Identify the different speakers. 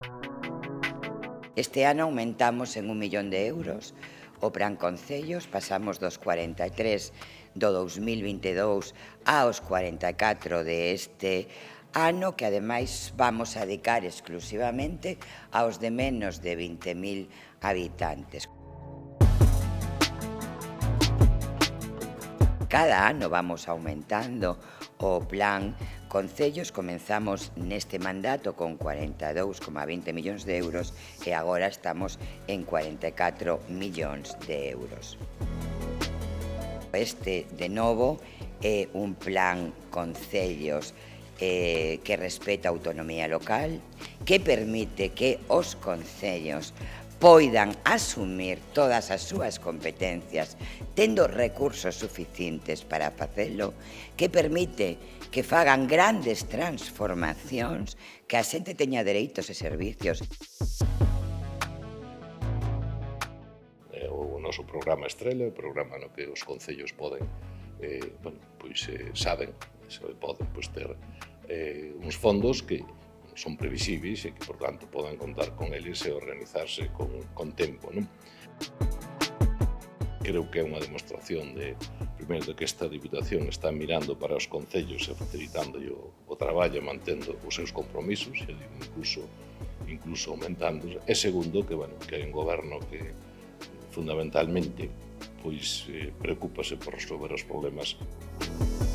Speaker 1: Este ano aumentamos en 1 millón de euros o Plan Concellos, pasamos dos 43 do 2022 aos 44 deste ano, que ademais vamos a dedicar exclusivamente aos de menos de 20.000 habitantes. Cada ano vamos aumentando o Plan Concellos. Comenzamos neste mandato con 42,20 millóns de euros e agora estamos en 44 millóns de euros. Este, de novo, é un Plan Concellos que respeta a autonomía local, que permite que os concellos poidan asumir todas as súas competencias tendo recursos suficientes para facelo, que permite que fagan grandes transformacións, que a xente teña dereitos e servicios.
Speaker 2: O noso programa Estrela, o programa no que os concellos poden, saben poden ter uns fondos que son previsibles e que, por tanto, poden contar con eles e organizarse con tempo, non? Creo que é unha demostración primeiro, de que esta Diputación está mirando para os concellos e facilitando o traballo e mantendo os seus compromisos, incluso aumentando. E segundo, que hai un goberno que fundamentalmente preocúpase por resolver os problemas